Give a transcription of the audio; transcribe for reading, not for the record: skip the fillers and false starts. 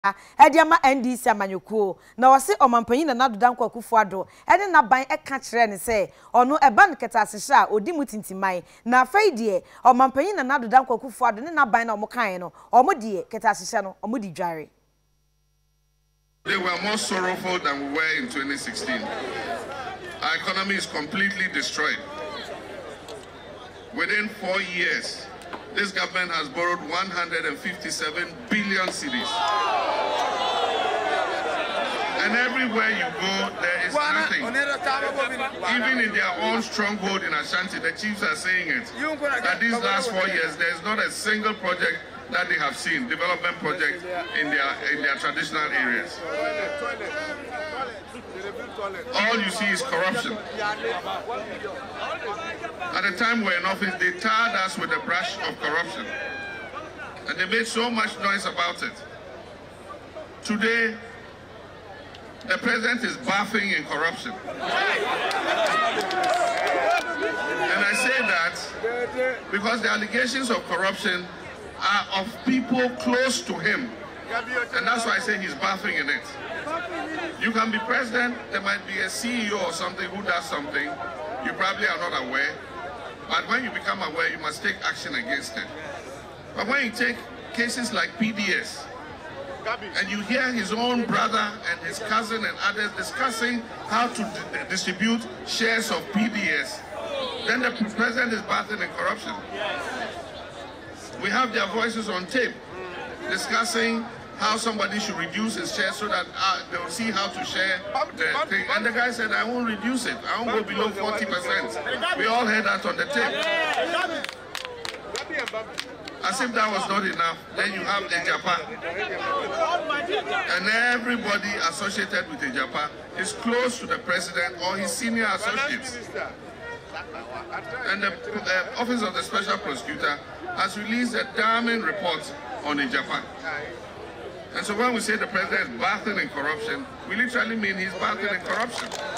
Ediama NDC amanyukuo na wase omampanyi na nadoda nkwakufuado ene naban eka kire ne se ono eban ketasehye a odi mutintimai na faidie omampanyi na nadoda nkwakufuado ne naban na omokan no omodie ketasehye no omodi dware. They were more sorrowful than we were in 2016. Our economy is completely destroyed. Within 4 years, this government has borrowed 157 billion cedis. And everywhere you go, there is nothing. Even in their own stronghold in Ashanti, the chiefs are saying it. That these last 4 years, there is not a single project that they have seen, development project in their traditional areas. All you see is corruption. At the time we were in office, they tarred us with a brush of corruption. And they made so much noise about it. Today, the president is bathing in corruption. And I say that because the allegations of corruption are of people close to him. And that's why I say he's bathing in it. You can be president, there might be a CEO or something who does something, you probably are not aware. But when you become aware, you must take action against it. But when you take cases like PDS, and you hear his own brother and his cousin and others discussing how to distribute shares of PDS, then the president is bathing in corruption. We have their voices on tape discussing how somebody should reduce his share so that they will see how to share the thing. And the guy said, I won't reduce it. I won't go below 40%. We all heard that on the tape. As if that was not enough, then you have Ejapa. And everybody associated with Ejapa is close to the president or his senior associates. And the Office of the Special Prosecutor has released a damning report on Ejapa. And so when we say the president is bathing in corruption, we literally mean he's bathing in corruption.